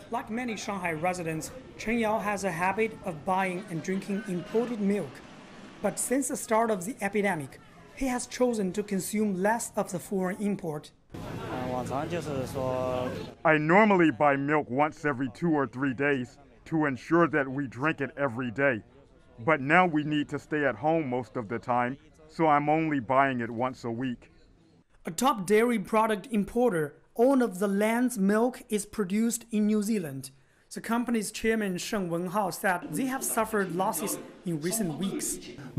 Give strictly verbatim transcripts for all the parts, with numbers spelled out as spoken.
Like many Shanghai residents, Chen Yao has a habit of buying and drinking imported milk. But since the start of the epidemic, he has chosen to consume less of the foreign import. I normally buy milk once every two or three days to ensure that we drink it every day. But now we need to stay at home most of the time, so I'm only buying it once a week. A top dairy product importer, all of the land's milk is produced in New Zealand. The company's chairman Sheng Wenhao said they have suffered losses in recent weeks.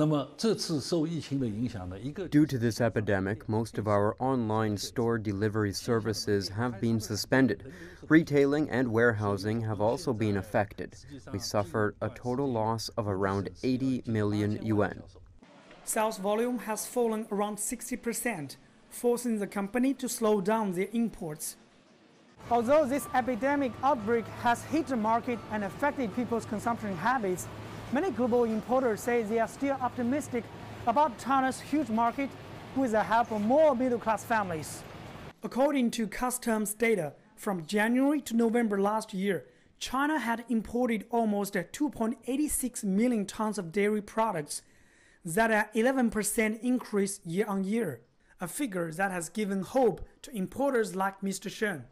Due to this epidemic, most of our online store delivery services have been suspended. Retailing and warehousing have also been affected. We suffered a total loss of around eighty million yuan. Sales volume has fallen around sixty percent, forcing the company to slow down their imports. Although this epidemic outbreak has hit the market and affected people's consumption habits, many global importers say they are still optimistic about China's huge market with the help of more middle-class families. According to customs data, from January to November last year, China had imported almost two point eight six million tons of dairy products. That's an eleven percent increase year on year, a figure that has given hope to importers like Mister Shen.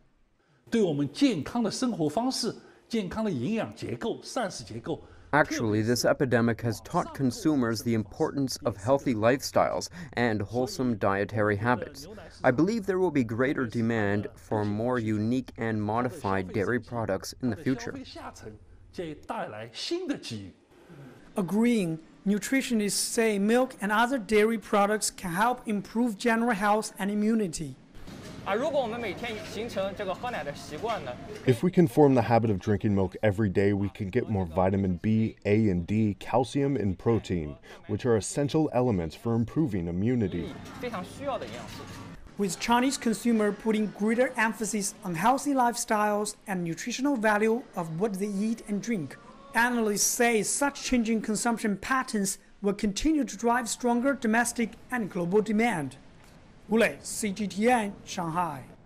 Actually, this epidemic has taught consumers the importance of healthy lifestyles and wholesome dietary habits. I believe there will be greater demand for more unique and modified dairy products in the future. Agreeing, nutritionists say milk and other dairy products can help improve general health and immunity. If we can form the habit of drinking milk every day, we can get more vitamin B, A, and D, calcium, and protein, which are essential elements for improving immunity. With Chinese consumers putting greater emphasis on healthy lifestyles and nutritional value of what they eat and drink, analysts say such changing consumption patterns will continue to drive stronger domestic and global demand. Wu Lei, C G T N, Shanghai.